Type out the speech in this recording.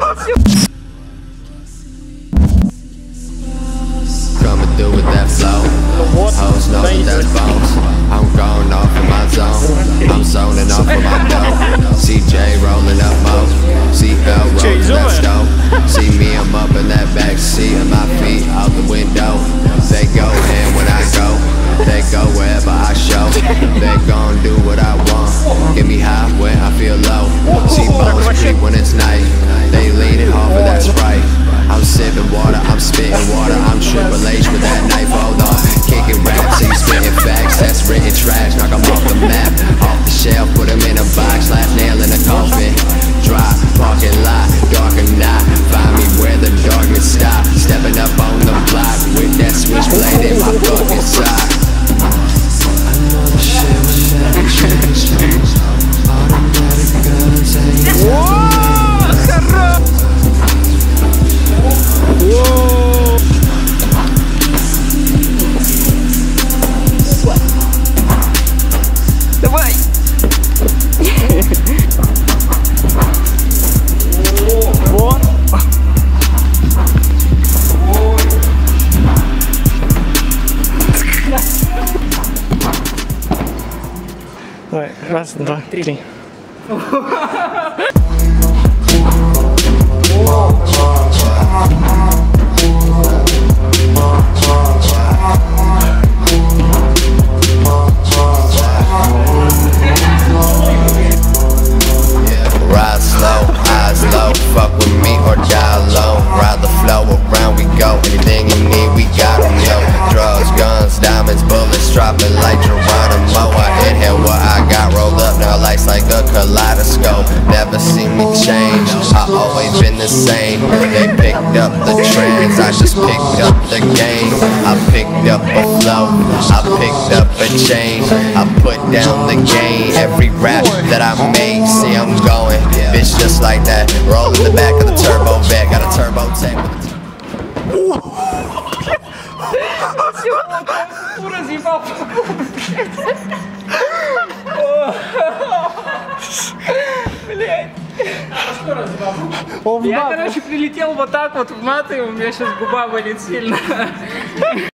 Coming through with that flow. Hoes know that that's bones. I'm going off in my zone. I'm zoning off of my dough. CJ rolling up mo. Seatbelt rolling that stove. See me, I'm up in that back seat and my feet out the window. They go in when I go. They go wherever I show. They gon' do what I want. Get me high when I feel low. See bones creep when it's night. They leaning off of that Sprite. I'm sipping water, I'm spitting water. I'm Triple H with that knife, hold on. Kicking raps, he's spitting facts. That's written trash, knock him off the map. Off the shelf, put him in a box. Last nail in a coffin. Dry, parking lot, dark or not. Find me where the darkness stop. Stepping up on the block with that switchblade in my fucking sock. I know the shit will never change. Automatic guns ain't Давай! Вот! Давай, раз, два, три. Ride slow, eyes low, fuck with me or die low. Ride the flow, around we go. Anything you need, we got them, yo. Drugs, guns, diamonds, bullets, dropping like Geronimo. I inhale what I got rolled up, now life's like a kaleidoscope. Never seen me change, I always been the same. They picked up the trends, I just picked up the game. I picked up a flow, I picked up a change. I put down the game, every rap that I make, see I'm going. Bitch just like that, roll in the back of the turbo vet, got a turbo tech with Я, короче, прилетел вот так вот в мат, и у меня сейчас губа болит сильно.